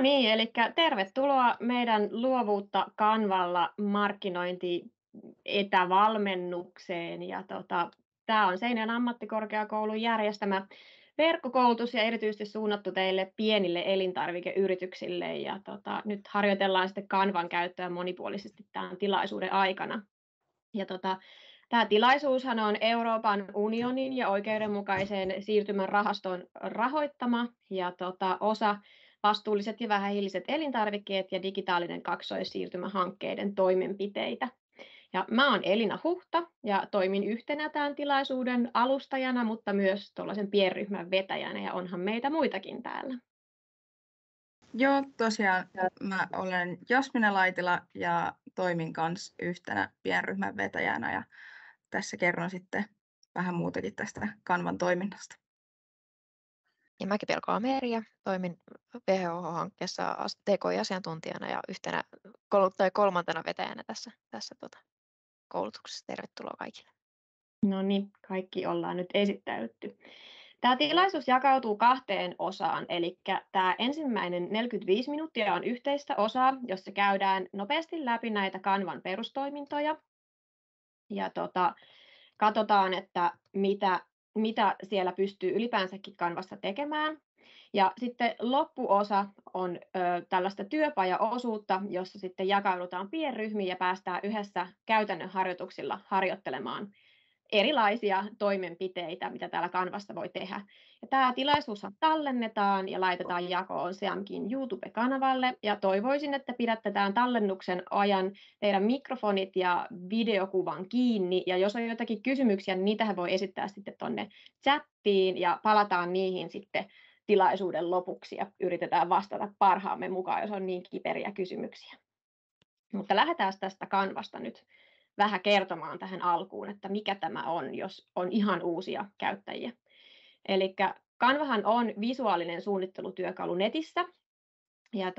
Niin, eli tervetuloa meidän Luovuutta Canvalla markkinointi-etävalmennukseen. Tämä on Seinäjoen ammattikorkeakoulun järjestämä verkkokoulutus ja erityisesti suunnattu teille pienille elintarvikeyrityksille. Nyt harjoitellaan sitten Canvan käyttöä monipuolisesti tämän tilaisuuden aikana. Tämä tilaisuushan on Euroopan unionin ja oikeudenmukaisen siirtymän rahaston rahoittama ja osa vastuulliset ja vähähiiliset elintarvikkeet ja digitaalinen kaksoissiirtymähankkeiden toimenpiteitä. Ja mä oon Elina Huhta ja toimin yhtenä tämän tilaisuuden alustajana, mutta myös tuollaisen pienryhmän vetäjänä ja onhan meitä muitakin täällä. Joo, tosiaan mä olen Jasmine Laitila ja toimin kanssa yhtenä pienryhmän vetäjänä ja tässä kerron sitten vähän muutakin tästä Canvan toiminnasta. Ja mäkin Pelko Ameria, toimin WHO-hankkeessa TKI-asiantuntijana ja kolmantena vetäjänä tässä koulutuksessa. Tervetuloa kaikille. No niin, kaikki ollaan nyt esittäytty. Tämä tilaisuus jakautuu kahteen osaan, eli tämä ensimmäinen 45 minuuttia on yhteistä osaa, jossa käydään nopeasti läpi näitä Canvan perustoimintoja ja katsotaan, että mitä siellä pystyy ylipäänsäkin Canvassa tekemään. Ja sitten loppuosa on tällaista työpajaosuutta, jossa sitten jakaudutaan pienryhmiin ja päästään yhdessä käytännön harjoituksilla harjoittelemaan erilaisia toimenpiteitä, mitä täällä Canvassa voi tehdä. Ja tämä tilaisuus tallennetaan ja laitetaan jakoon SEAMKin YouTube-kanavalle. Ja toivoisin, että pidätte tämän tallennuksen ajan teidän mikrofonit ja videokuvan kiinni. Ja jos on jotakin kysymyksiä, niin niitähän voi esittää sitten tuonne chattiin ja palataan niihin sitten tilaisuuden lopuksi ja yritetään vastata parhaamme mukaan, jos on niin kiperiä kysymyksiä. Mutta lähdetään tästä Canvasta nyt vähän kertomaan tähän alkuun, että mikä tämä on, jos on ihan uusia käyttäjiä. Eli Canvahan on visuaalinen suunnittelutyökalu netissä, ja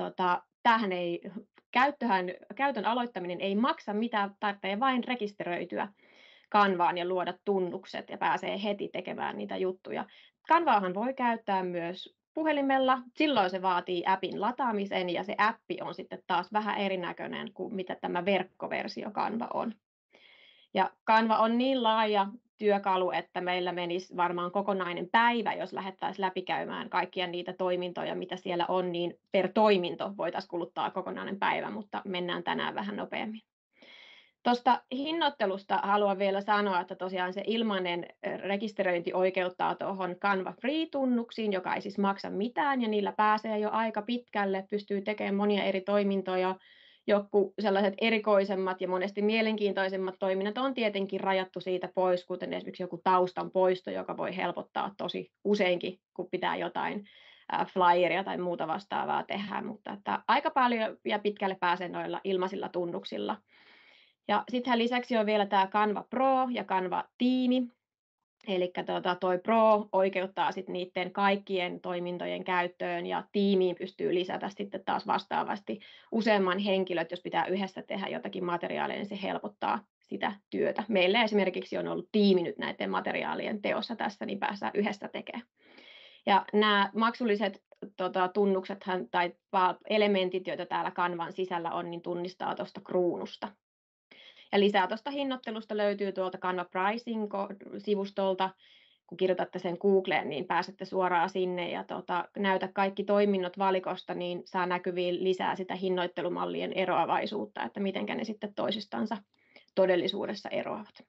käytön aloittaminen ei maksa mitään, tarvitsee vain rekisteröityä Canvaan ja luoda tunnukset ja pääsee heti tekemään niitä juttuja. Canvaahan voi käyttää myös puhelimella, silloin se vaatii appin lataamisen ja se appi on sitten taas vähän erinäköinen kuin mitä tämä verkkoversio Canva on. Ja Canva on niin laaja työkalu, että meillä menisi varmaan kokonainen päivä, jos lähdettäisiin läpikäymään kaikkia niitä toimintoja, mitä siellä on, niin per toiminto voitaisiin kuluttaa kokonainen päivä, mutta mennään tänään vähän nopeammin. Tuosta hinnoittelusta haluan vielä sanoa, että tosiaan se ilmainen rekisteröinti oikeuttaa tuohon Canva Free-tunnuksiin, joka ei siis maksa mitään, ja niillä pääsee jo aika pitkälle, pystyy tekemään monia eri toimintoja. Joku sellaiset erikoisemmat ja monesti mielenkiintoisemmat toiminnat on tietenkin rajattu siitä pois, kuten esimerkiksi joku taustan poisto, joka voi helpottaa tosi useinkin, kun pitää jotain flyeria tai muuta vastaavaa tehdä, mutta että aika paljon ja pitkälle pääsee noilla ilmaisilla tunnuksilla. Ja sitten lisäksi on vielä tämä Canva Pro ja Canva Tiimi. Eli toi Pro oikeuttaa sitten niiden kaikkien toimintojen käyttöön ja tiimiin pystyy lisätä sitten taas vastaavasti useamman henkilöt, jos pitää yhdessä tehdä jotakin materiaalia, niin se helpottaa sitä työtä. Meillä esimerkiksi on ollut tiimi nyt näiden materiaalien teossa tässä, niin päästään yhdessä tekemään. Ja nämä maksulliset tunnuksethan tai elementit, joita täällä Canvan sisällä on, niin tunnistaa tuosta kruunusta. Ja lisää tuosta hinnoittelusta löytyy tuolta Canva Pricing-sivustolta. Kun kirjoitatte sen Googleen, niin pääsette suoraan sinne ja näytä kaikki toiminnot valikosta, niin saa näkyviin lisää sitä hinnoittelumallien eroavaisuutta, että miten ne sitten toisistansa todellisuudessa eroavat.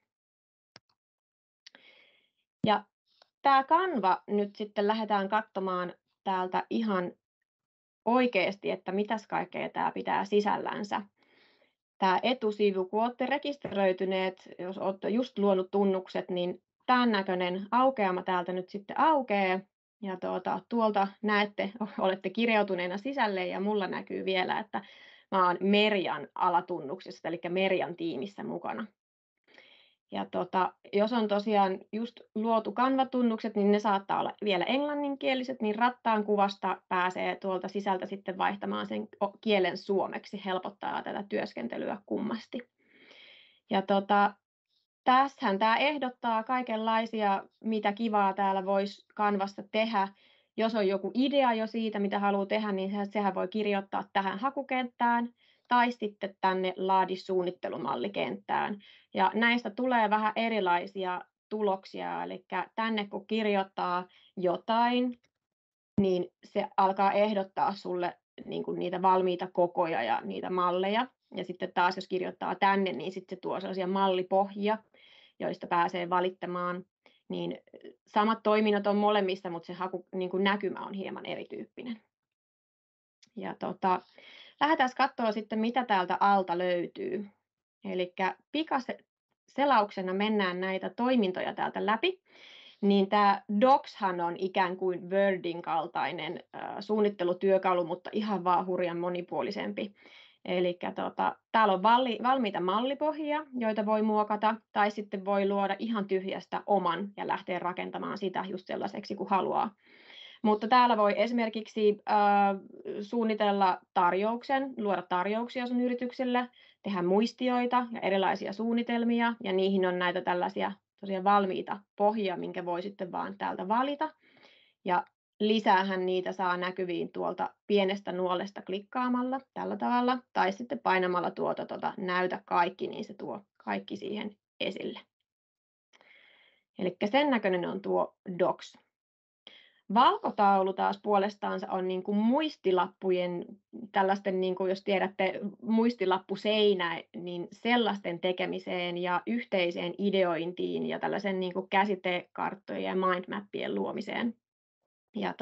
Ja tämä Canva nyt sitten lähdetään katsomaan täältä ihan oikeasti, että mitäs kaikkea tämä pitää sisällänsä. Tämä etusivu, kun olette rekisteröityneet, jos olette just luonut tunnukset, niin tämän näköinen aukeama täältä nyt sitten aukeaa. Ja tuolta näette, olette kirjautuneena sisälle ja mulla näkyy vielä, että mä oon Merjan alatunnuksessa, eli Merjan tiimissä mukana. Ja jos on tosiaan just luotu Canva-tunnukset, niin ne saattaa olla vielä englanninkieliset, niin rattaan kuvasta pääsee tuolta sisältä sitten vaihtamaan sen kielen suomeksi, helpottaa tätä työskentelyä kummasti. Ja tässähän tämä ehdottaa kaikenlaisia, mitä kivaa täällä voisi Canvassa tehdä. Jos on joku idea jo siitä, mitä haluaa tehdä, niin sehän voi kirjoittaa tähän hakukenttään tai sitten tänne laadi suunnittelumallikenttään. Ja näistä tulee vähän erilaisia tuloksia, eli tänne kun kirjoittaa jotain, niin se alkaa ehdottaa sulle niin kuin niitä valmiita kokoja ja niitä malleja. Ja sitten taas jos kirjoittaa tänne, niin sitten se tuo sellaisia mallipohjia, joista pääsee valittamaan. Niin samat toiminnot on molemmissa, mutta se haku, niin kuin näkymä on hieman erityyppinen. Ja lähdetään katsoa sitten, mitä täältä alta löytyy. Eli pikaselauksena mennään näitä toimintoja täältä läpi. Niin tämä Docshan on ikään kuin Wordin kaltainen suunnittelutyökalu, mutta ihan vaan hurjan monipuolisempi. Eli täällä on valmiita mallipohjia, joita voi muokata, tai sitten voi luoda ihan tyhjästä oman ja lähteä rakentamaan sitä just sellaiseksi kuin haluaa. Mutta täällä voi esimerkiksi suunnitella tarjouksen, luoda tarjouksia sun yritykselle, tehdä muistioita ja erilaisia suunnitelmia, ja niihin on näitä tällaisia tosiaan valmiita pohjia, minkä voi sitten vaan täältä valita. Ja lisäähän niitä saa näkyviin tuolta pienestä nuolesta klikkaamalla tällä tavalla, tai sitten painamalla näytä kaikki, niin se tuo kaikki siihen esille. Eli sen näköinen on tuo Docs. Valkotaulu taas puolestaan on niin kuin muistilappujen, tällaisten, niin kuin jos tiedätte, muistilappuseinä, niin sellaisten tekemiseen ja yhteiseen ideointiin ja tällaisen niin kuin käsitekarttojen ja mindmappien luomiseen. Ja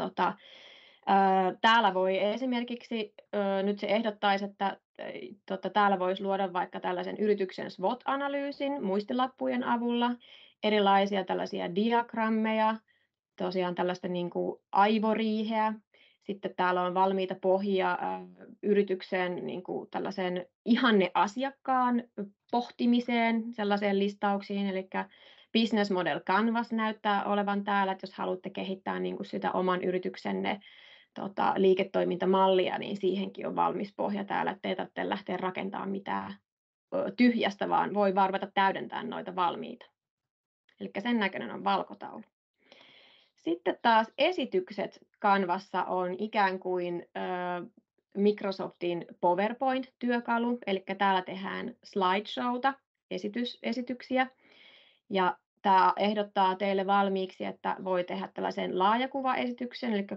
täällä voi esimerkiksi, nyt se ehdottaisi, että täällä voisi luoda vaikka tällaisen yrityksen SWOT-analyysin muistilappujen avulla, erilaisia tällaisia diagrammeja, tosiaan tällaista niin kuin aivoriiheä. Sitten täällä on valmiita pohjia yrityksen niin kuin tällaisen ihanneasiakkaan pohtimiseen, sellaiseen listauksiin, eli Business Model Canvas näyttää olevan täällä, että jos haluatte kehittää niin kuin sitä oman yrityksenne liiketoimintamallia, niin siihenkin on valmis pohja täällä, ettei tarvitse lähteä rakentamaan mitään tyhjästä, vaan voi varvata täydentää noita valmiita. Eli sen näköinen on valkotaulu. Sitten taas esitykset Canvassa on ikään kuin Microsoftin PowerPoint-työkalu, eli täällä tehdään slideshowta, esityksiä, ja tämä ehdottaa teille valmiiksi, että voi tehdä tällaisen laajakuvaesityksen, eli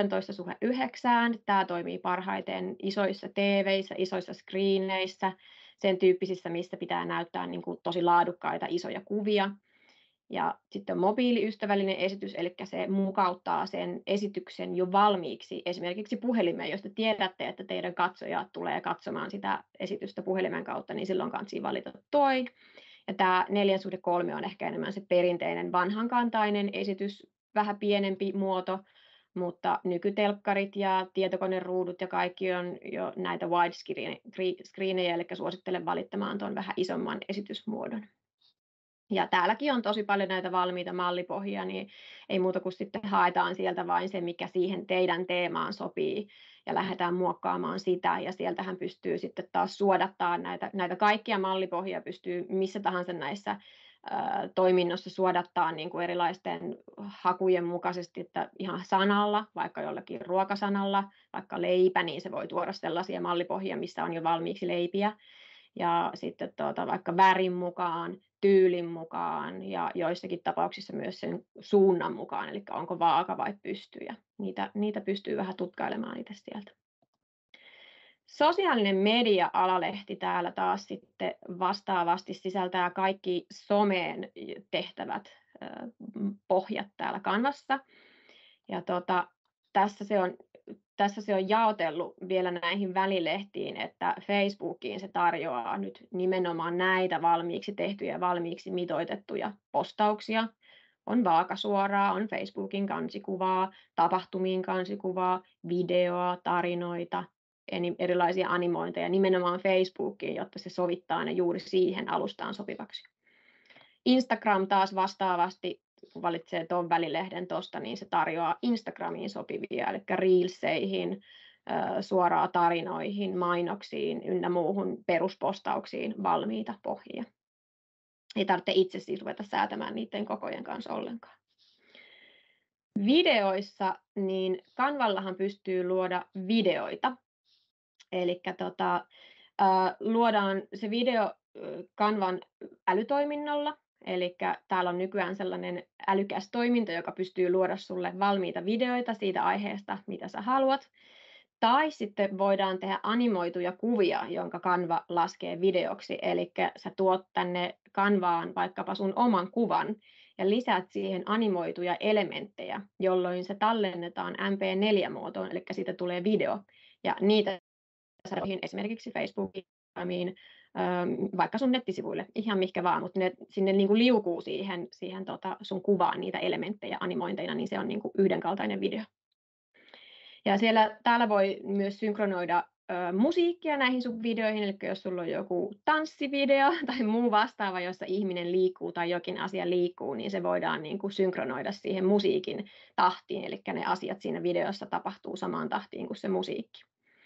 16:9. Tämä toimii parhaiten isoissa TV:issä, isoissa screeneissä, sen tyyppisissä, missä pitää näyttää niin kuin tosi laadukkaita isoja kuvia. Ja sitten on mobiiliystävällinen esitys, eli se mukauttaa sen esityksen jo valmiiksi esimerkiksi puhelimeen, jos te tiedätte, että teidän katsojat tulee katsomaan sitä esitystä puhelimen kautta, niin silloin kannattaa valita toi. Ja tämä 4:3 on ehkä enemmän se perinteinen vanhankantainen esitys, vähän pienempi muoto, mutta nykytelkkarit ja tietokoneruudut ja kaikki on jo näitä widescreenejä, eli suosittelen valittamaan tuon vähän isomman esitysmuodon. Ja täälläkin on tosi paljon näitä valmiita mallipohjia, niin ei muuta kuin sitten haetaan sieltä vain se, mikä siihen teidän teemaan sopii, ja lähdetään muokkaamaan sitä, ja sieltähän pystyy sitten taas suodattaa näitä kaikkia mallipohjia, pystyy missä tahansa näissä toiminnossa suodattaa niin kuin erilaisten hakujen mukaisesti, että ihan sanalla, vaikka jollakin ruokasanalla, vaikka leipä, niin se voi tuoda sellaisia mallipohjia, missä on jo valmiiksi leipiä, ja sitten vaikka värin mukaan, tyylin mukaan ja joissakin tapauksissa myös sen suunnan mukaan, eli onko vaaka vai pystyjä. Niitä pystyy vähän tutkailemaan itse sieltä. Sosiaalinen media-alalehti täällä taas sitten vastaavasti sisältää kaikki someen tehtävät pohjat täällä Canvassa. Ja tässä se on jaotellut vielä näihin välilehtiin, että Facebookiin se tarjoaa nyt nimenomaan näitä valmiiksi tehtyjä, valmiiksi mitoitettuja postauksia. On vaakasuoraa, on Facebookin kansikuvaa, tapahtumiin kansikuvaa, videoa, tarinoita, erilaisia animointeja nimenomaan Facebookiin, jotta se sovittaa ne juuri siihen alustaan sopivaksi. Instagram taas vastaavasti, kun valitsee tuon välilehden tuosta, niin se tarjoaa Instagramiin sopivia, eli reelseihin, suoraan tarinoihin, mainoksiin ynnä muuhun peruspostauksiin valmiita pohjia. Ei tarvitse itse siis ruveta säätämään niiden kokojen kanssa ollenkaan. videoissa, niin Canvallahan pystyy luoda videoita. Eli luodaan se video Canvan älytoiminnolla. Eli täällä on nykyään sellainen älykäs toiminto, joka pystyy luoda sulle valmiita videoita siitä aiheesta, mitä sä haluat. Tai sitten voidaan tehdä animoituja kuvia, jonka Canva laskee videoksi. Eli sä tuot tänne Canvaan vaikkapa sun oman kuvan ja lisäät siihen animoituja elementtejä, jolloin se tallennetaan MP4-muotoon, eli siitä tulee video. Ja niitä esimerkiksi Facebookiin, vaikka sun nettisivuille, ihan mihinkä vaan, mutta ne sinne niin kuin liukuu siihen sun kuvaan niitä elementtejä animointeina, niin se on niin kuin yhdenkaltainen video. Ja täällä voi myös synkronoida musiikkia näihin sun videoihin, eli jos sulla on joku tanssivideo tai muu vastaava, jossa ihminen liikkuu tai jokin asia liikkuu, niin se voidaan niin kuin synkronoida siihen musiikin tahtiin, eli ne asiat siinä videossa tapahtuu samaan tahtiin kuin se musiikki.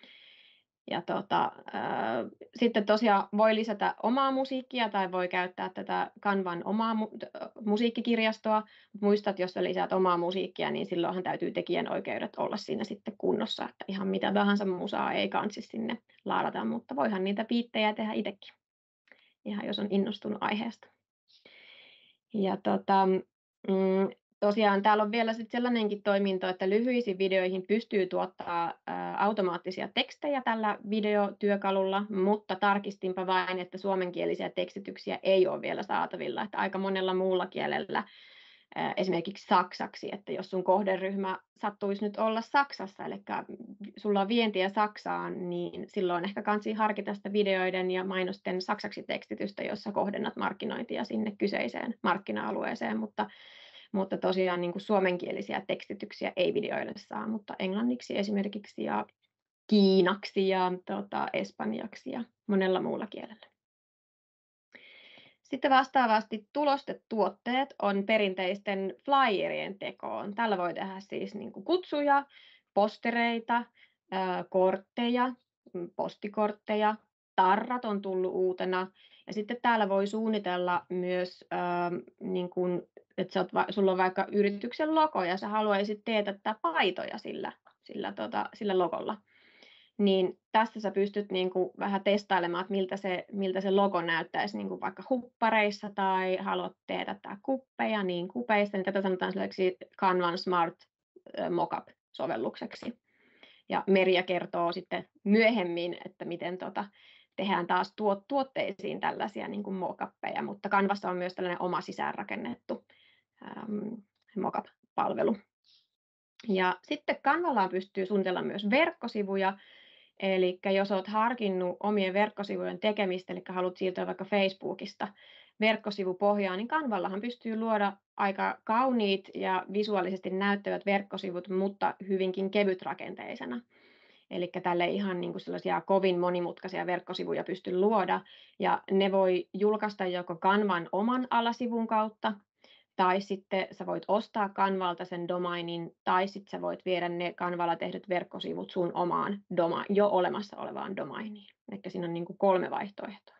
Ja sitten tosiaan voi lisätä omaa musiikkia tai voi käyttää tätä Canvan omaa musiikkikirjastoa. Muistat, jos sä lisäät omaa musiikkia, niin silloinhan täytyy tekijänoikeudet olla siinä sitten kunnossa, että ihan mitä tahansa musaa ei kansi sinne laadata, mutta voihan niitä biittejä tehdä itsekin, ihan jos on innostunut aiheesta. Ja tosiaan täällä on vielä sitten sellainenkin toiminto, että lyhyisiin videoihin pystyy tuottaa automaattisia tekstejä tällä videotyökalulla, mutta tarkistinpa vain, että suomenkielisiä tekstityksiä ei ole vielä saatavilla, että aika monella muulla kielellä, esimerkiksi saksaksi, että jos sun kohderyhmä sattuisi nyt olla Saksassa, eli sulla on vientiä Saksaan, niin silloin ehkä kansi harkita sitä videoiden ja mainosten saksaksi tekstitystä, jossa kohdennat markkinointia sinne kyseiseen markkina-alueeseen, mutta tosiaan niin kuin suomenkielisiä tekstityksiä ei videoille saa, mutta englanniksi esimerkiksi ja kiinaksi ja espanjaksi ja monella muulla kielellä. Sitten vastaavasti tulostetuotteet on perinteisten flyerien tekoon. Tällä voi tehdä siis niin kuin kutsuja, postereita, kortteja, postikortteja, tarrat on tullut uutena. Ja sitten täällä voi suunnitella myös, niin kuin, että sulla on vaikka yrityksen logo ja sä haluaisit teetättää paitoja sillä logolla. Niin tässä sä pystyt niin kuin vähän testailemaan, että miltä se logo näyttäisi niin kuin vaikka huppareissa tai haluat teetättää kuppeja, niin kupeista, niin tätä sanotaan sellaiseksi Canvan Smart Mockup-sovellukseksi. Ja Merja kertoo sitten myöhemmin, että miten tehdään taas tuotteisiin tällaisia niin kuin mockuppeja, mutta Canvassa on myös tällainen oma sisäänrakennettu mockup-palvelu. Ja sitten Canvallaan pystyy suunnitella myös verkkosivuja, eli jos olet harkinnut omien verkkosivujen tekemistä, eli haluat siirtyä vaikka Facebookista verkkosivupohjaan, niin Canvallahan pystyy luoda aika kauniit ja visuaalisesti näyttävät verkkosivut, mutta hyvinkin kevytrakenteisena. Eli tälle ihan niin kuin sellaisia kovin monimutkaisia verkkosivuja pysty luoda, ja ne voi julkaista joko Canvan oman alasivun kautta, tai sitten sä voit ostaa Canvalta sen domainin, tai sitten sä voit viedä ne Canvalla tehdyt verkkosivut sun omaan jo olemassa olevaan domainiin. Eli siinä on niin kuin 3 vaihtoehtoa.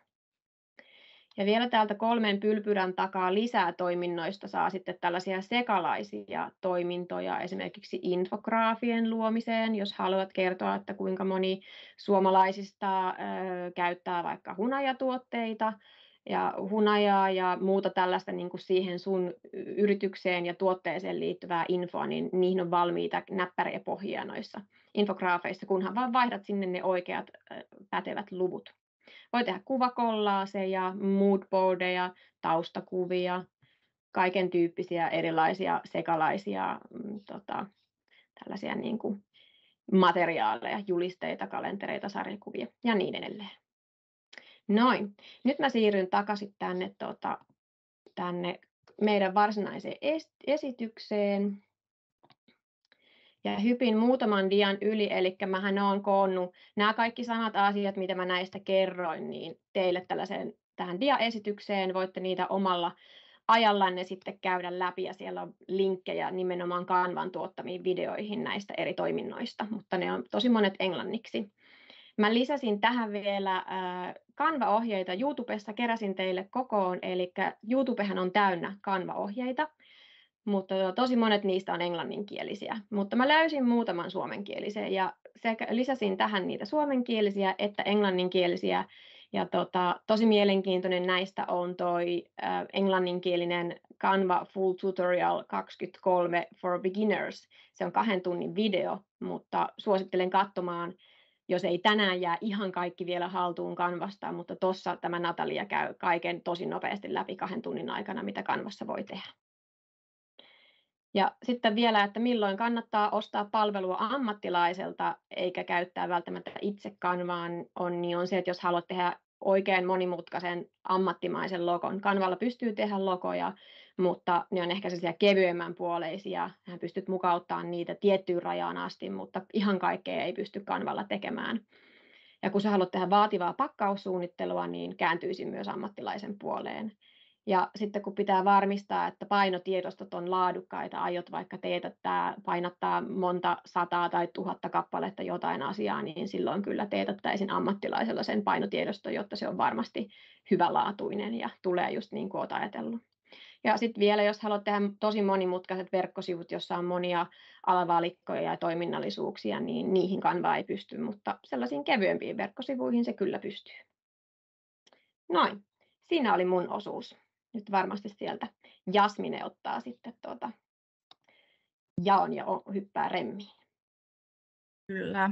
Ja vielä täältä 3 pylpyrän takaa lisää toiminnoista saa sitten tällaisia sekalaisia toimintoja, esimerkiksi infograafien luomiseen, jos haluat kertoa, että kuinka moni suomalaisista käyttää vaikka hunajatuotteita, ja hunajaa ja muuta tällaista niin kuin siihen sun yritykseen ja tuotteeseen liittyvää infoa, niin niihin on valmiita näppäriä pohjia noissa infograafeissa, kunhan vaan vaihdat sinne ne oikeat pätevät luvut. Voi tehdä kuvakollaaseja, moodboardeja, taustakuvia, kaiken tyyppisiä erilaisia sekalaisia tällaisia niin kuin materiaaleja, julisteita, kalentereita, sarjakuvia ja niin edelleen. Noin. Nyt mä siirryn takaisin tänne meidän varsinaiseen esitykseen. Ja hypin muutaman dian yli, eli mähän olen koonnut nämä kaikki samat asiat, mitä mä näistä kerroin, niin teille tähän diaesitykseen. Voitte niitä omalla ajallanne sitten käydä läpi, ja siellä on linkkejä nimenomaan Canvan tuottamiin videoihin näistä eri toiminnoista, mutta ne on tosi monet englanniksi. Mä lisäsin tähän vielä Canva-ohjeita YouTubessa, keräsin teille kokoon, eli YouTubehan on täynnä Canva-ohjeita. mutta tosi monet niistä on englanninkielisiä. Mutta mä löysin muutaman suomenkielisen ja lisäsin tähän niitä suomenkielisiä että englanninkielisiä. Ja tosi mielenkiintoinen näistä on toi englanninkielinen Canva Full Tutorial 23 for Beginners. Se on 2 tunnin video, mutta suosittelen katsomaan, jos ei tänään jää ihan kaikki vielä haltuun Canvasta, mutta tuossa tämä Natalia käy kaiken tosi nopeasti läpi 2 tunnin aikana, mitä Canvassa voi tehdä. Ja sitten vielä, että milloin kannattaa ostaa palvelua ammattilaiselta eikä käyttää välttämättä itse Canvaan, on se, että jos haluat tehdä oikein monimutkaisen ammattimaisen logon. Canvalla pystyy tehdä logoja, mutta ne on ehkä sellaisia kevyemmän puoleisia. Hän pystyt mukauttamaan niitä tiettyyn rajaan asti, mutta ihan kaikkea ei pysty Canvalla tekemään. Ja kun sä haluat tehdä vaativaa pakkaussuunnittelua, niin kääntyisin myös ammattilaisen puoleen. Ja sitten kun pitää varmistaa, että painotiedostot on laadukkaita, aiot vaikka painattaa monta 100 tai 1000 kappaletta jotain asiaa, niin silloin kyllä teetättäisin ammattilaisella sen painotiedosto, jotta se on varmasti hyvälaatuinen ja tulee just niin kuin olet ajatellut. Ja sitten vielä, jos haluat tehdä tosi monimutkaiset verkkosivut, jossa on monia alavalikkoja ja toiminnallisuuksia, niin niihin Canva ei pysty, mutta sellaisiin kevyempiin verkkosivuihin se kyllä pystyy. Noin, siinä oli mun osuus. Nyt varmasti sieltä Jasmine ottaa sitten jaon ja hyppää remmiin. Kyllä.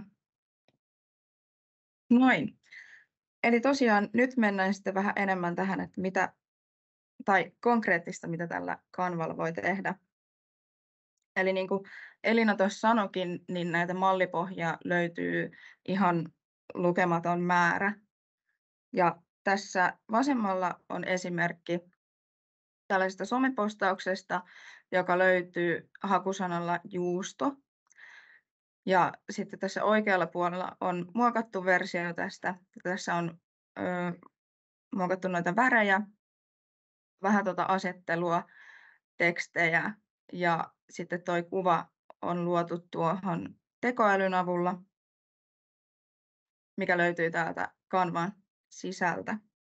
Noin. Eli tosiaan nyt mennään sitten vähän enemmän tähän, että mitä tai konkreettista, mitä tällä Canvalla voi tehdä. Eli niin kuin Elina tuossa sanoikin, niin näitä mallipohjia löytyy ihan lukematon määrä. Ja tässä vasemmalla on esimerkki tällaisesta somepostauksesta, joka löytyy hakusanalla juusto. Ja sitten tässä oikealla puolella on muokattu versio tästä. Tässä on muokattu noita värejä, vähän asettelua, tekstejä ja sitten tuo kuva on luotu tuohon tekoälyn avulla, mikä löytyy täältä Canvan sisältä.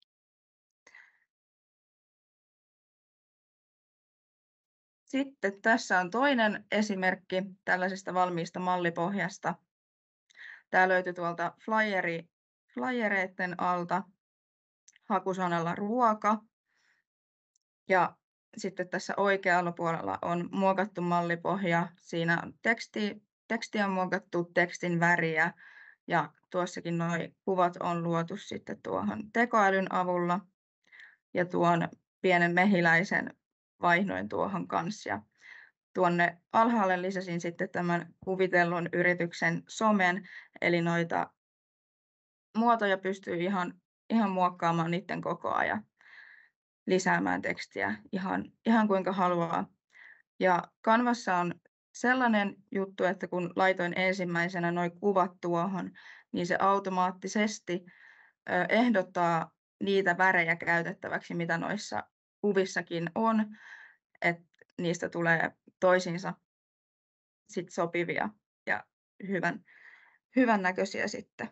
Sitten tässä on toinen esimerkki tällaisesta valmiista mallipohjasta. Tämä löytyy tuolta flyereiden alta hakusanalla ruoka. Ja sitten tässä oikealla puolella on muokattu mallipohja. Siinä on teksti on muokattu, tekstin väriä ja tuossakin nuo kuvat on luotu sitten tuohon tekoälyn avulla. Ja tuon pienen mehiläisen vaihdoin tuohon kanssa. Ja tuonne alhaalle lisäsin sitten tämän kuvitellun yrityksen somen, eli noita muotoja pystyy ihan muokkaamaan niiden kokoa ja lisäämään tekstiä ihan kuinka haluaa. Ja Canvassa on sellainen juttu, että kun laitoin ensimmäisenä nuo kuvat tuohon, niin se automaattisesti ehdottaa niitä värejä käytettäväksi, mitä noissa kuvissakin on, että niistä tulee toisiinsa sit sopivia ja hyvän näköisiä sitten.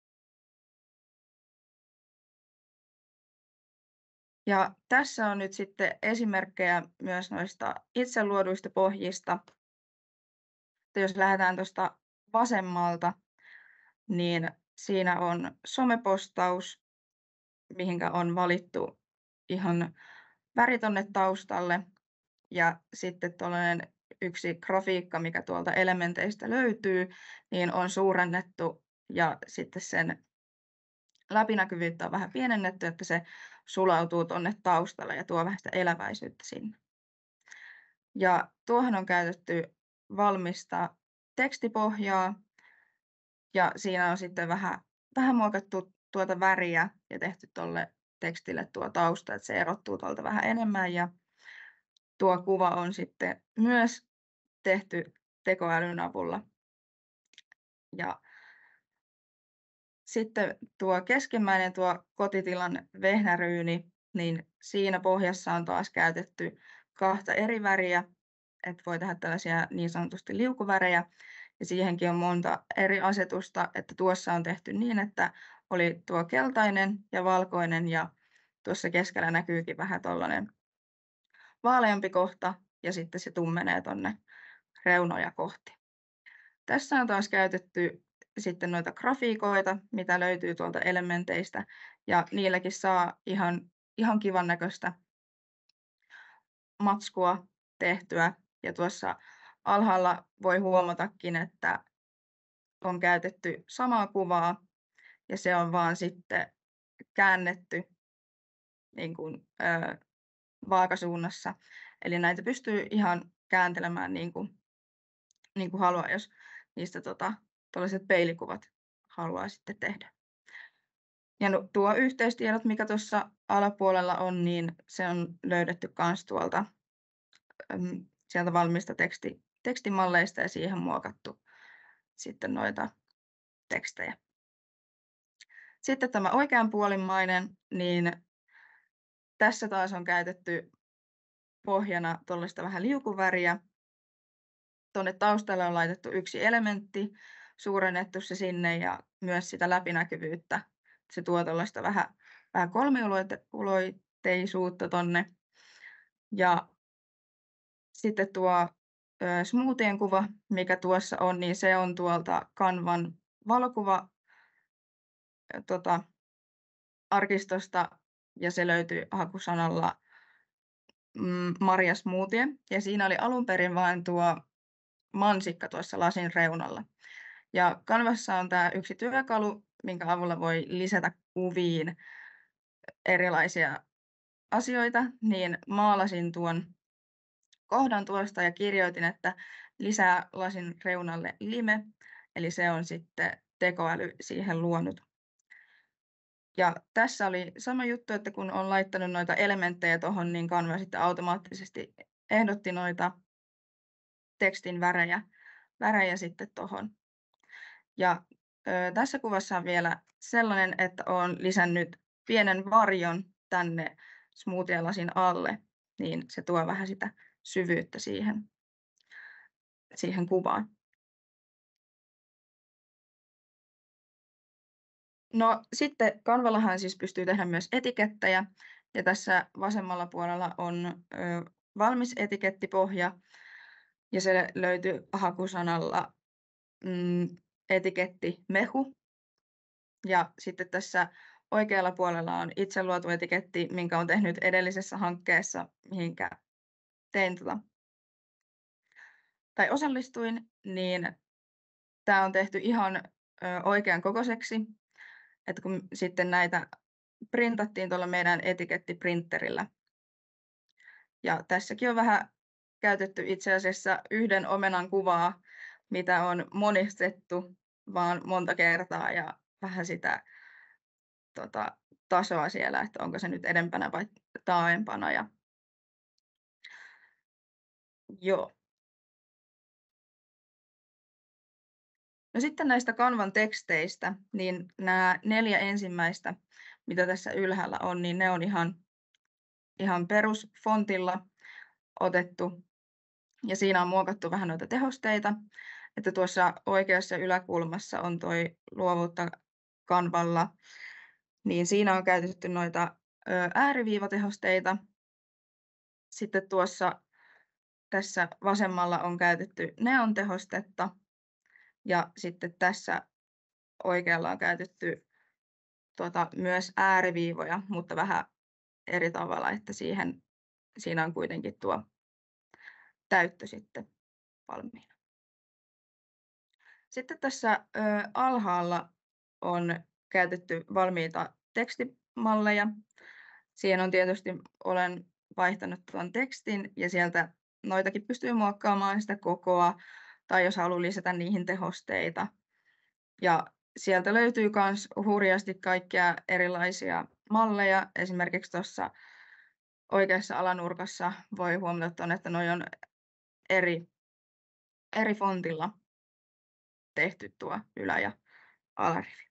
Ja tässä on nyt sitten esimerkkejä myös noista itse luoduista pohjista. Jos lähdetään tuosta vasemmalta, niin siinä on somepostaus, mihinkä on valittu ihan väri tonne taustalle. Ja sitten tuollainen yksi grafiikka, mikä tuolta elementeistä löytyy, niin on suurennettu ja sitten sen läpinäkyvyyttä on vähän pienennetty, että se sulautuu tuonne taustalle ja tuo vähän sitä eläväisyyttä sinne. Ja tuohon on käytetty valmista tekstipohjaa ja siinä on sitten vähän muokattu tuota väriä ja tehty tuolle tekstille tuo tausta, että se erottuu tuolta vähän enemmän ja tuo kuva on sitten myös tehty tekoälyn avulla. Ja sitten tuo keskimmäinen tuo kotitilan vehnäryyni, niin siinä pohjassa on taas käytetty 2 eri väriä, että voi tehdä tällaisia niin sanotusti liukuvärejä. Ja siihenkin on monta eri asetusta, että tuossa on tehty niin, että oli tuo keltainen ja valkoinen ja tuossa keskellä näkyykin vähän tuollainen vaaleampi kohta ja sitten se tummenee tuonne reunoja kohti. Tässä on taas käytetty sitten noita grafiikoita, mitä löytyy tuolta elementeistä, ja niilläkin saa ihan kivan näköistä matskua tehtyä. Ja tuossa alhaalla voi huomatakin, että on käytetty samaa kuvaa, ja se on vaan sitten käännetty niin kuin, vaakasuunnassa. Eli näitä pystyy ihan kääntelemään niin kuin haluaa, jos niistä tuollaiset peilikuvat haluaa sitten tehdä. Ja tuo yhteistiedot, mikä tuossa alapuolella on, niin se on löydetty myös tuolta sieltä valmiista tekstimalleista ja siihen muokattu sitten noita tekstejä. Sitten tämä oikeanpuolimmainen, niin tässä taas on käytetty pohjana tuollaista vähän liukuväriä. Tuonne taustalle on laitettu yksi elementti, suurennettu se sinne ja myös sitä läpinäkyvyyttä. Se tuo tuollaista vähän kolmiulotteisuutta tonne. Ja sitten tuo smoothien kuva, mikä tuossa on, niin se on tuolta Canvan valokuva arkistosta ja se löytyy hakusanalla Marja Smoothie. Ja siinä oli alun perin vain tuo mansikka tuossa lasin reunalla. Ja Canvassa on tämä yksi työkalu, minkä avulla voi lisätä kuviin erilaisia asioita, niin maalasin tuon kohdan tuosta ja kirjoitin, että lisää lasin reunalle lime, eli se on sitten tekoäly siihen luonut. Ja tässä oli sama juttu, että kun on laittanut noita elementtejä tuohon, niin Canva sitten automaattisesti ehdotti noita tekstin värejä sitten tuohon. Ja tässä kuvassa on vielä sellainen, että olen lisännyt pienen varjon tänne smoothie-lasin alle, niin se tuo vähän sitä syvyyttä siihen kuvaan. No sitten Canvallahan siis pystyy tehdä myös etikettejä, ja tässä vasemmalla puolella on valmis etikettipohja, ja se löytyy hakusanalla etiketti mehu. Ja sitten tässä oikealla puolella on itse luotu etiketti, minkä olen tehnyt edellisessä hankkeessa, mihinkä osallistuin, niin tämä on tehty ihan oikean kokoiseksi, että kun sitten näitä printattiin tuolla meidän etikettiprinterillä. Ja tässäkin on vähän käytetty itse asiassa yhden omenan kuvaa, mitä on monistettu vaan monta kertaa ja vähän sitä tasoa siellä, että onko se nyt edempänä vai taaempana. Ja joo. No sitten näistä Canvan teksteistä, niin nämä 4 ensimmäistä, mitä tässä ylhäällä on, niin ne on ihan perusfontilla otettu. Ja siinä on muokattu vähän noita tehosteita, että tuossa oikeassa yläkulmassa on toi luovuutta Canvalla, niin siinä on käytetty noita ääriviivatehosteita. Sitten tässä vasemmalla on käytetty neon-tehostetta ja sitten tässä oikealla on käytetty myös ääriviivoja, mutta vähän eri tavalla, että siinä on kuitenkin tuo täyttö sitten valmiina. Sitten tässä alhaalla on käytetty valmiita tekstimalleja. Siihen on tietysti, olen vaihtanut tuon tekstin ja sieltä noitakin pystyy muokkaamaan sitä kokoa tai jos haluaa lisätä niihin tehosteita. Ja sieltä löytyy myös hurjasti kaikkia erilaisia malleja. Esimerkiksi tuossa oikeassa alanurkassa voi huomata, että noi on eri fontilla tehty tuo ylä- ja alarivi.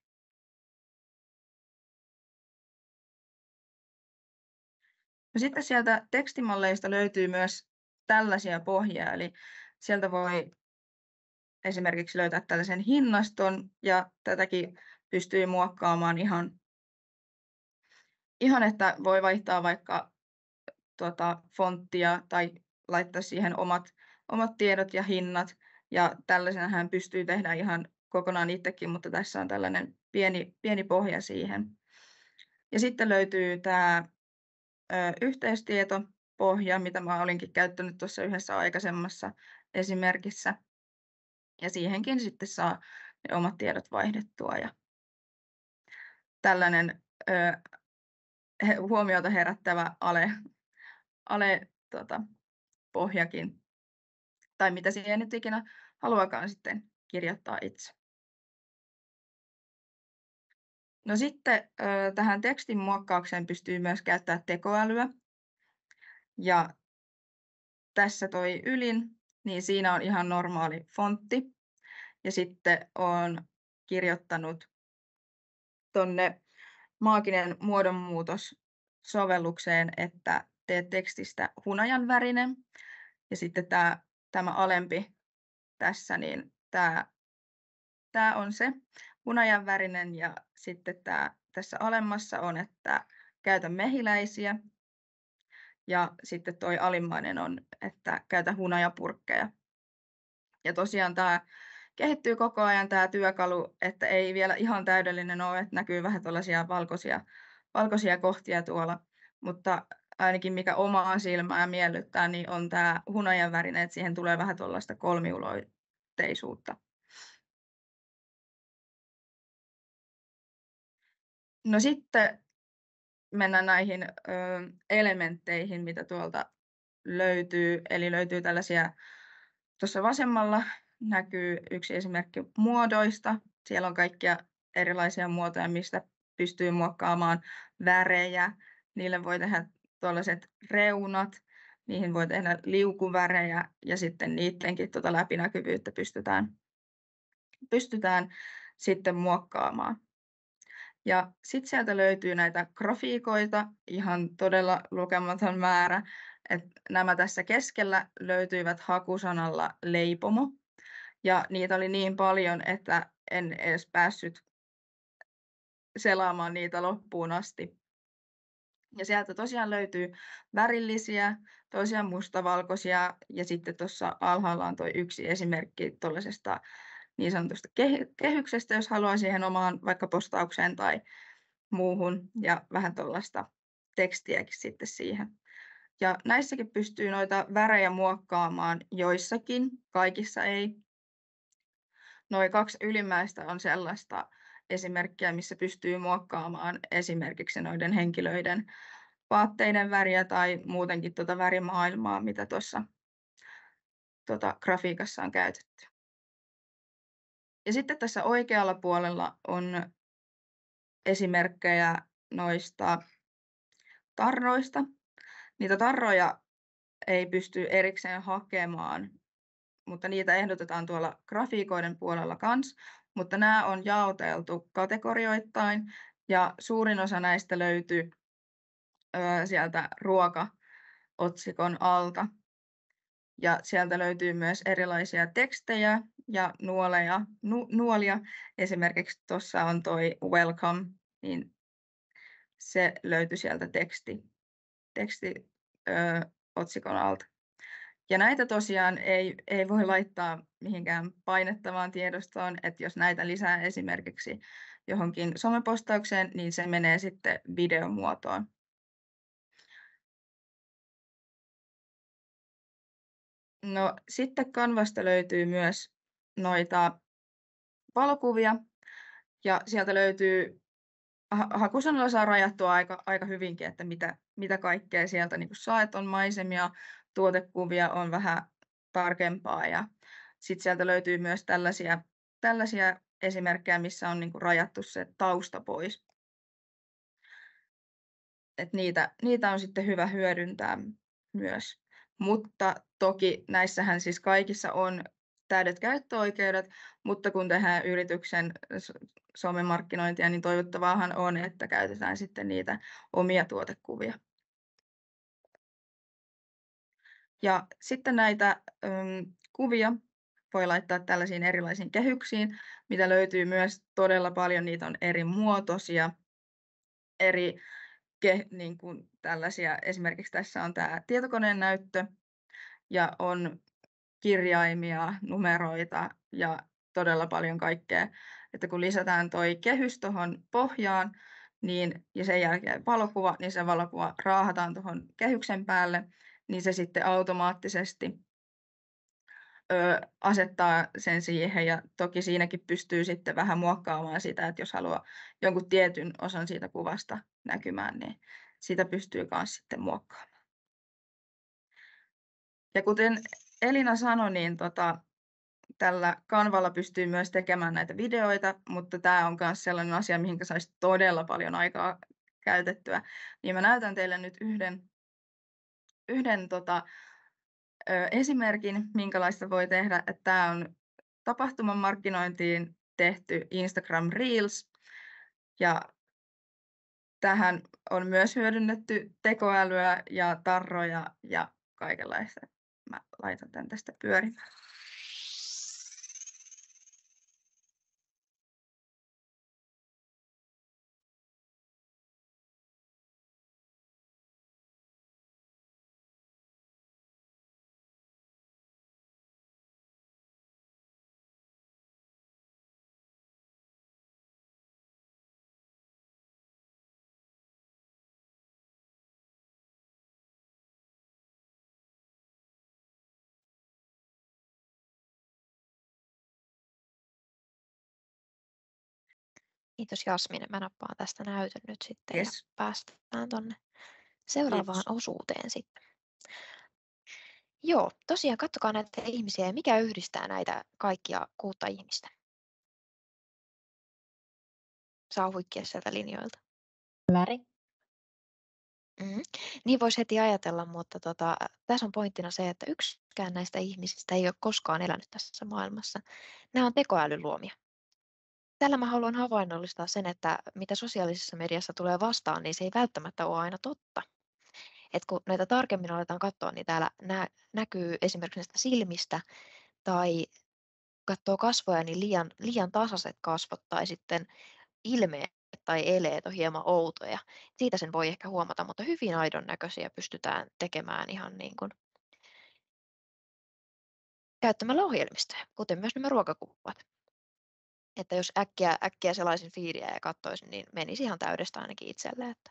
No sitten sieltä tekstimalleista löytyy myös tällaisia pohjia, eli sieltä voi esimerkiksi löytää tällaisen hinnaston ja tätäkin pystyy muokkaamaan ihan että voi vaihtaa vaikka fonttia tai laittaa siihen omat tiedot ja hinnat. Ja tällaisena hän pystyy tehdä ihan kokonaan itsekin, mutta tässä on tällainen pieni pohja siihen. Ja sitten löytyy tämä yhteystietopohja, mitä mä olinkin käyttänyt tuossa yhdessä aikaisemmassa esimerkissä. Ja siihenkin sitten saa ne omat tiedot vaihdettua. Ja tällainen huomiota herättävä pohjakin, tai mitä siihen nyt ikinä haluakaan sitten kirjoittaa itse. No sitten tähän tekstin muokkaukseen pystyy myös käyttämään tekoälyä. Ja tässä toi ylin, niin siinä on ihan normaali fontti. Ja sitten olen kirjoittanut tuonne maaginen muodonmuutos sovellukseen, että tee tekstistä hunajan värinen. Ja sitten tämä alempi tässä, niin tämä on se hunajan värinen. Ja sitten tässä alemmassa on, että käytä mehiläisiä. Ja sitten toi alimmainen on, että käytä hunajapurkkeja. Ja tosiaan tämä kehittyy koko ajan tämä työkalu, että ei vielä ihan täydellinen ole, että näkyy vähän tällaisia valkoisia kohtia tuolla. Mutta ainakin mikä omaa silmää miellyttää, niin on tämä hunajan värinen, että siihen tulee vähän tuollaista kolmiulotteisuutta. No sitten mennään näihin elementteihin, mitä tuolta löytyy. Eli löytyy tällaisia, tuossa vasemmalla näkyy yksi esimerkki muodoista. Siellä on kaikkia erilaisia muotoja, mistä pystyy muokkaamaan värejä. Niille voi tehdä tuollaiset reunat, niihin voi tehdä liukuvärejä ja sitten niidenkin läpinäkyvyyttä pystytään sitten muokkaamaan. Ja sitten sieltä löytyy näitä grafiikoita, ihan todella lukematon määrä. Nämä tässä keskellä löytyivät hakusanalla leipomo. Ja niitä oli niin paljon, että en edes päässyt selaamaan niitä loppuun asti. Ja sieltä tosiaan löytyy värillisiä, toisia mustavalkoisia ja sitten tuossa alhaalla on tuo yksi esimerkki tuollaisesta niin sanotusta kehyksestä, jos haluaa siihen omaan vaikka postaukseen tai muuhun ja vähän tuollaista tekstiäkin sitten siihen. Ja näissäkin pystyy noita värejä muokkaamaan joissakin, kaikissa ei. Noin 2 ylimmäistä on sellaista esimerkkiä, missä pystyy muokkaamaan esimerkiksi noiden henkilöiden vaatteiden väriä tai muutenkin värimaailmaa, mitä tuossa grafiikassa on käytetty. Ja sitten tässä oikealla puolella on esimerkkejä noista tarroista. Niitä tarroja ei pysty erikseen hakemaan, mutta niitä ehdotetaan tuolla grafiikoiden puolella kanssa. Mutta nämä on jaoteltu kategorioittain ja suurin osa näistä löytyy sieltä ruoka-otsikon alta. Ja sieltä löytyy myös erilaisia tekstejä ja nuolia. Esimerkiksi tuossa on toi welcome, niin se löytyi sieltä tekstiotsikon alta. Ja näitä tosiaan ei voi laittaa mihinkään painettavaan tiedostoon, että jos näitä lisää esimerkiksi johonkin somepostaukseen, niin se menee sitten videomuotoon. No sitten Canvasta löytyy myös noita valokuvia ja sieltä löytyy, hakusanalla saa rajattua aika hyvinkin, että mitä kaikkea sieltä niin saa, että on maisemia, tuotekuvia on vähän tarkempaa ja sitten sieltä löytyy myös tällaisia esimerkkejä, missä on niin rajattu se tausta pois. Et niitä on sitten hyvä hyödyntää myös. Mutta toki näissähän siis kaikissa on täydet käyttöoikeudet, mutta kun tehdään yrityksen somemarkkinointia, niin toivottavaahan on, että käytetään sitten niitä omia tuotekuvia. Ja sitten näitä kuvia voi laittaa tällaisiin erilaisiin kehyksiin, mitä löytyy myös todella paljon. Niitä on eri muotoisia, niin kuin tällaisia. Esimerkiksi tässä on tämä tietokoneen näyttö. ja on kirjaimia, numeroita ja todella paljon kaikkea. Että kun lisätään toi kehys tuohon pohjaan, niin, ja sen jälkeen valokuva, niin se valokuva raahataan tuohon kehyksen päälle, niin se sitten automaattisesti asettaa sen siihen, ja toki siinäkin pystyy sitten vähän muokkaamaan sitä, että jos haluaa jonkun tietyn osan siitä kuvasta näkymään, niin sitä pystyy myös sitten muokkaamaan. Ja kuten Elina sanoi, niin tällä Canvalla pystyy myös tekemään näitä videoita, mutta tämä on myös sellainen asia, mihin saisi todella paljon aikaa käytettyä. Niin mä näytän teille nyt yhden esimerkin, minkälaista voi tehdä. Että tämä on tapahtuman markkinointiin tehty Instagram Reels, ja tähän on myös hyödynnetty tekoälyä ja tarroja ja kaikenlaista. Mä laitan tämän tästä pyörimään. Kiitos Jasmin, mä nappaan tästä näytön nyt sitten Yes. ja päästään tuonne seuraavaan Kiitos. osuuteen sitten. Joo, tosiaan katsokaa näitä ihmisiä ja mikä yhdistää näitä kaikkia 6 ihmistä. Saa huikkia sieltä linjoilta. Väri. Niin voisi heti ajatella, mutta tässä on pointtina se, että yksikään näistä ihmisistä ei ole koskaan elänyt tässä maailmassa. Nämä on tekoälyn luomia. Tällä mä haluan havainnollistaa sen, että mitä sosiaalisessa mediassa tulee vastaan, niin se ei välttämättä ole aina totta. Et kun näitä tarkemmin aletaan katsoa, niin täällä näkyy esimerkiksi näistä silmistä tai katsoo kasvoja, niin liian tasaiset kasvot tai sitten ilmeet tai eleet on hieman outoja. Siitä sen voi ehkä huomata, mutta hyvin aidon näköisiä pystytään tekemään ihan niin kuin käyttämällä ohjelmistoja, kuten myös nämä ruokakuvat. Että jos äkkiä selaisin feediä ja katsoisin, niin menisi ihan täydestä ainakin itselle, että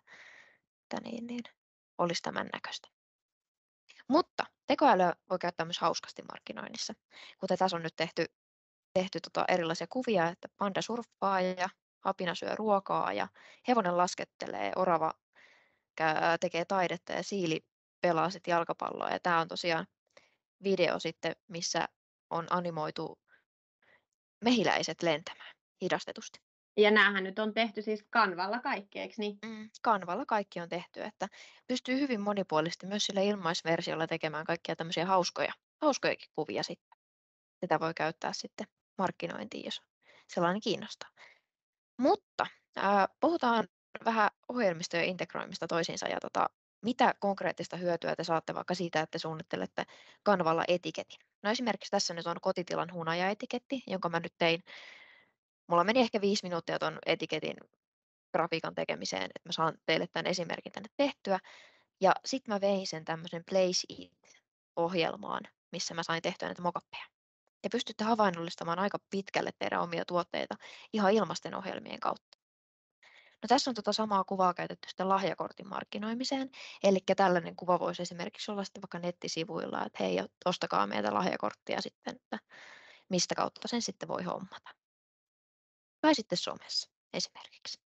olisi tämän näköistä. Mutta tekoälyä voi käyttää myös hauskasti markkinoinnissa. Kuten tässä on nyt tehty erilaisia kuvia, että panda surffaa ja apina syö ruokaa ja hevonen laskettelee, orava tekee taidetta ja siili pelaa sitten jalkapalloa. Ja tämä on tosiaan video sitten, missä on animoitu mehiläiset lentämään hidastetusti. Ja näähän nyt on tehty siis Canvalla kaikki, eikö niin? Canvalla kaikki on tehty, että pystyy hyvin monipuolisesti myös sillä ilmaisversiolla tekemään kaikkia tämmöisiä hauskojakin kuvia sitten. Sitä voi käyttää sitten markkinointiin, jos sellainen kiinnostaa. Mutta puhutaan vähän ohjelmistojen integroimista toisiinsa ja mitä konkreettista hyötyä te saatte vaikka siitä, että suunnittelette Canvalla etiketin. No esimerkiksi tässä nyt on kotitilan hunajaetiketti, jonka mä nyt tein. Mulla meni ehkä 5 minuuttia tuon etiketin grafiikan tekemiseen, että mä saan teille tämän esimerkin tänne tehtyä. Ja sitten mä vein sen tämmöisen Place It-ohjelmaan, missä mä sain tehtyä näitä mockupeja. Ja pystytte havainnollistamaan aika pitkälle teidän omia tuotteita ihan ilmaisten ohjelmien kautta. No tässä on samaa kuvaa käytetty sitten lahjakortin markkinoimiseen. Eli tällainen kuva voisi esimerkiksi olla sitten vaikka nettisivuilla, että hei, ostakaa meiltä lahjakorttia sitten, että mistä kautta sen sitten voi hommata. Tai sitten somessa esimerkiksi.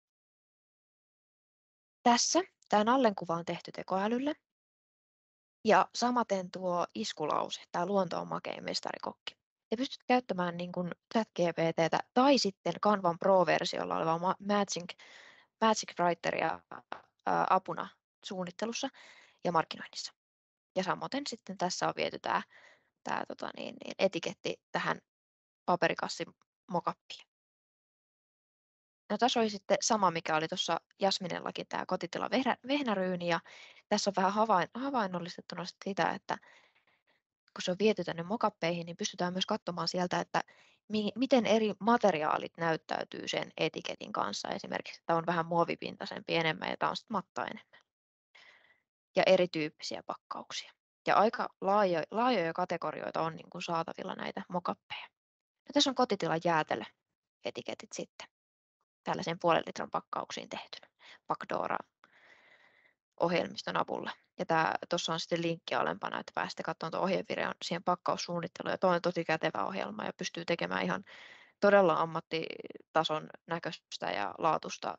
Tässä tämä nallenkuva on tehty tekoälylle. Ja samaten tuo iskulause, tämä luonto on makein mestarikokki. Te pystyt käyttämään niin kuin ChatGPT:tä tai sitten Canvan Pro-versiolla olevaa Magic Writeria apuna suunnittelussa ja markkinoinnissa. Ja samoin sitten tässä on viety tämä etiketti tähän paperikassin mockuppiin. No tässä oli sitten sama, mikä oli tuossa Jasminellakin, tämä kotitila vehnäryyni, ja tässä on vähän havainnollistettuna sitä, että kun se on viety tänne mockuppeihin, niin pystytään myös katsomaan sieltä, että miten eri materiaalit näyttäytyy sen etiketin kanssa. Esimerkiksi, että on vähän muovipintaisempi enemmän ja tämä on sitten matta enemmän. Ja erityyppisiä pakkauksia. Ja aika laajoja kategorioita on niin kuin saatavilla näitä mockappeja. No, tässä on kotitilan jäätelöetiketit sitten tällaisen 0,5 litran pakkauksiin tehtynä Backdoora-ohjelmiston avulla. Ja tuossa on sitten linkki alempana, että pääsette katsomaan tuon ohjevideon siihen pakkaussuunnitteluun. Ja tuo on tosi kätevä ohjelma ja pystyy tekemään ihan todella ammattitason näköistä ja laatusta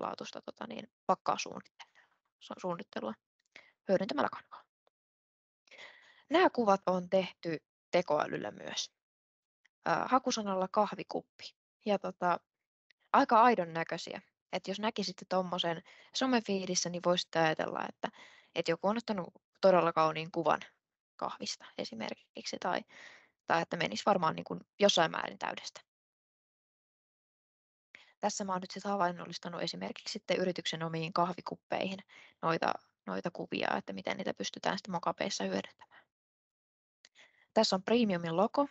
pakkaussuunnittelua hyödyntämällä Canvaa. Nämä kuvat on tehty tekoälyllä myös. Hakusanalla kahvikuppi. Ja aika aidon näköisiä. Että jos näkisitte tuommoisen somefiidissä, niin voisitte ajatella, että joku on ottanut todella kauniin kuvan kahvista esimerkiksi, tai että menisi varmaan niin kuin jossain määrin täydestä. Tässä mä oon nyt sitten havainnollistanut esimerkiksi sitten yrityksen omiin kahvikuppeihin noita kuvia, että miten niitä pystytään sitten mocapeissa hyödyntämään. Tässä on Premiumin logo.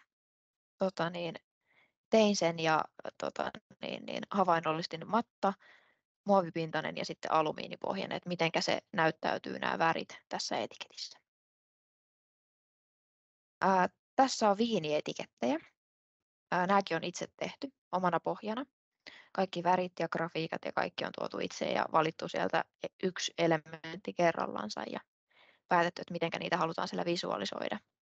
Tein sen ja havainnollistin matta, muovipintainen ja sitten alumiinipohjainen, että miten se näyttäytyy nämä värit tässä etiketissä. Tässä on viinietikettejä. Nämäkin on itse tehty omana pohjana. Kaikki värit ja grafiikat ja kaikki on tuotu itse ja valittu sieltä yksi elementti kerrallansa ja päätetty, että miten niitä halutaan siellä visualisoida.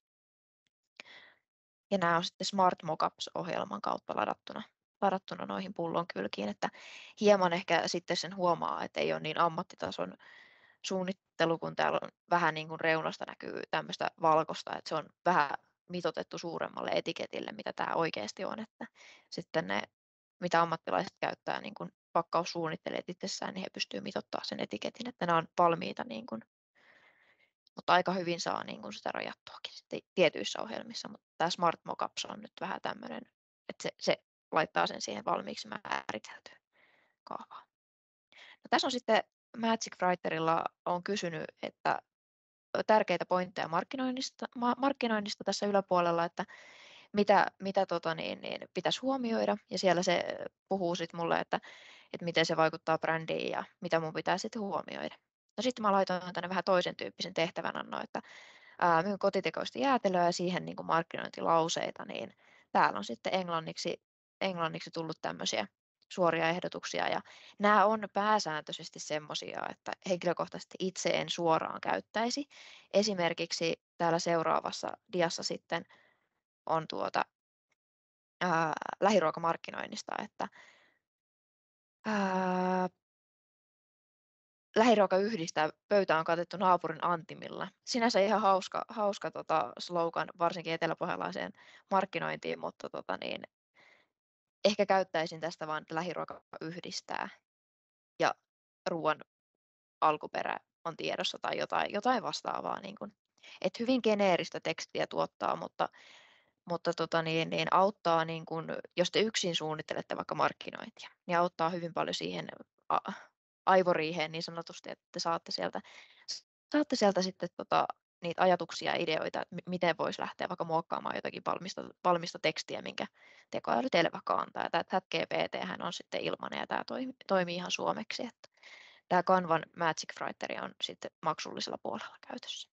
Ja nämä on sitten Smart Mockups-ohjelman kautta ladattuna noihin pullon kylkiin, että hieman ehkä sitten sen huomaa, että ei ole niin ammattitason suunnittelu, kun täällä on vähän niin kuin reunasta näkyy tämmöistä valkoista, että se on vähän mitoitettu suuremmalle etiketille, mitä tämä oikeasti on, että sitten ne, mitä ammattilaiset käyttää niin kuin pakkaussuunnittelijat itsessään, niin he pystyvät mitoittamaan sen etiketin, että nämä on valmiita, niin kuin, mutta aika hyvin saa niin kuin sitä rajattuakin sitten tietyissä ohjelmissa, mutta tämä Smart Mockups on nyt vähän tämmöinen, että se laittaa sen siihen valmiiksi määriteltyyn kaavaan. No, tässä on sitten Magic Writerilla on kysynyt, että tärkeitä pointteja markkinoinnista tässä yläpuolella, että mitä pitäisi huomioida, ja siellä se puhuu sitten mulle, että miten se vaikuttaa brändiin ja mitä mun pitää sitten huomioida. No sitten mä laitoin tänne vähän toisen tyyppisen tehtävänannon, että myyn kotitekoista jäätelöä ja siihen niin kuin markkinointilauseita, niin täällä on sitten englanniksi tullut tämmöisiä suoria ehdotuksia, ja nämä on pääsääntöisesti semmoisia, että henkilökohtaisesti itse en suoraan käyttäisi. Esimerkiksi täällä seuraavassa diassa sitten on lähiruokamarkkinoinnista, että lähiruoka yhdistää, pöytä on katettu naapurin antimilla. Sinänsä ihan hauska slogan, varsinkin eteläpohjalaiseen markkinointiin, mutta ehkä käyttäisin tästä vaan, että lähiruoka yhdistää ja ruoan alkuperä on tiedossa tai jotain vastaavaa. Niin kuin, että hyvin geneeristä tekstiä tuottaa, mutta auttaa, niin kuin, jos te yksin suunnittelette vaikka markkinointia, niin auttaa hyvin paljon siihen aivoriiheen niin sanotusti, että te saatte sieltä sitten niitä ajatuksia ja ideoita, että miten voisi lähteä vaikka muokkaamaan jotakin valmista tekstiä, minkä tekoäly teille vaikka antaa. Tämä ChatGPT on sitten ilmainen ja tämä toimii ihan suomeksi. Että tämä Canvan Magic Writer on sitten maksullisella puolella käytössä.